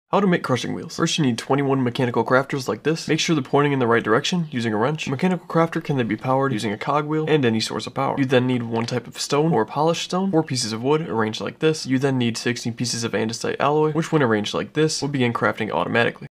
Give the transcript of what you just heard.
How to make crushing wheels. First you need 21 mechanical crafters like this. Make sure they're pointing in the right direction using a wrench. A mechanical crafter can then be powered using a cogwheel and any source of power. You then need one type of stone or polished stone, 4 pieces of wood arranged like this. You then need 16 pieces of andesite alloy, which when arranged like this will begin crafting automatically.